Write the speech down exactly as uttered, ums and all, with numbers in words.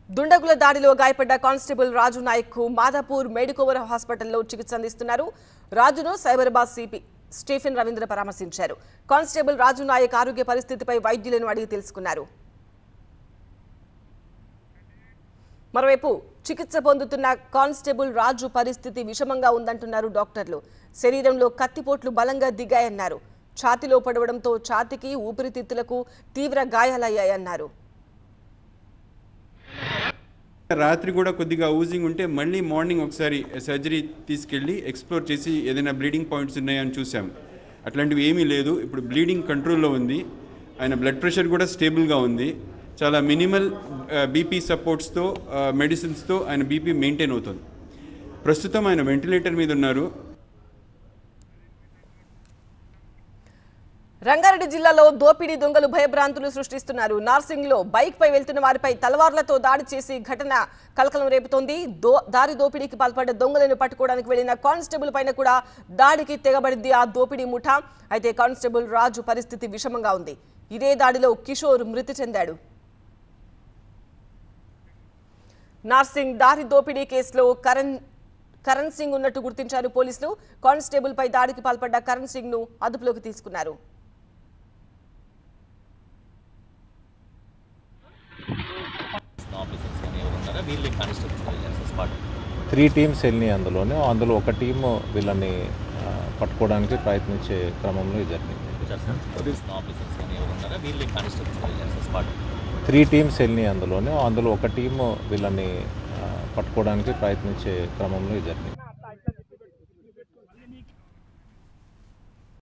దుండగుల దాడిలో గాయపడ్డ కానిస్టేబుల్ రాజు నాయక్ కు మాదాపూర్ మెడికోవర్ హాస్పిటల్లో చికిత్స అందిస్తున్నారు. రాజును సైబరాబాద్ సిపి స్టీఫెన్ రవీంద్ర పరామర్శించారు. కానిస్టేబుల్ రాజు నాయక్ ఆరోగ్య పరిస్థితిపై వైద్యులను అడిగి తెలుసుకున్నారు. మరోవైపు చికిత్స పొందుతున్న కానిస్టేబుల్ రాజు పరిస్థితి విషమంగా ఉందంటున్నారు డాక్టర్లు. శరీరంలో కత్తిపోట్లు బలంగా దిగాయన్నారు. ఛాతీలో పడవడంతో ఛాతీకి ఊపిరితిత్తులకు తీవ్ర గాయాలయ్యాయన్నారు. రాత్రి కూడా కొద్దిగా ఊజింగ్ ఉంటే మళ్ళీ మార్నింగ్ ఒకసారి సర్జరీ తీసుకెళ్ళి ఎక్స్ప్లోర్ చేసి ఏదైనా బ్లీడింగ్ పాయింట్స్ ఉన్నాయని చూసాం. అట్లాంటివి ఏమీ లేదు. ఇప్పుడు బ్లీడింగ్ కంట్రోల్లో ఉంది. ఆయన బ్లడ్ ప్రెషర్ కూడా స్టేబుల్గా ఉంది. చాలా మినిమల్ బీపీ సపోర్ట్స్తో మెడిసిన్స్తో ఆయన బీపీ మెయింటైన్ అవుతుంది. ప్రస్తుతం ఆయన వెంటిలేటర్ మీద ఉన్నారు. రంగారెడ్డి జిల్లాలో దోపిడీ దొంగలు భయభ్రాంతులు సృష్టిస్తున్నారు. నార్సింగ్ లో బైక్ పై వెళ్తున్న వారిపై తలవార్లతో దాడి చేసి ఘటన కలకలం రేపుతోంది. దో దారి దోపిడీకి పాల్పడ్డ దొంగలను పట్టుకోవడానికి వెళ్లిన కానిస్టేబుల్ పైన కూడా దాడికి తెగబడింది ఆ దోపిడీ ముఠా. అయితే కానిస్టేబుల్ రాజు పరిస్థితి విషమంగా ఉంది. ఇదే దాడిలో కిషోర్ మృతి చెందాడు. నార్సింగ్ దారి దోపిడీ కేసులో కరణ్ కరణ్ సింగ్ ఉన్నట్టు గుర్తించారు పోలీసులు. కానిస్టేబుల్ పై దాడికి పాల్పడ్డ కరణ్ సింగ్ ను అదుపులోకి తీసుకున్నారు. త్రీ టీమ్స్ వెళ్ళినాయి. అందులోనే అందులో ఒక టీము వీళ్ళని పట్టుకోవడానికి ప్రయత్నించే క్రమంలో జరిగింది. త్రీ టీమ్స్ వెళ్ళినాయి. అందులోనే అందులో ఒక టీము వీళ్ళని పట్టుకోవడానికి ప్రయత్నించే క్రమంలో జరిగింది.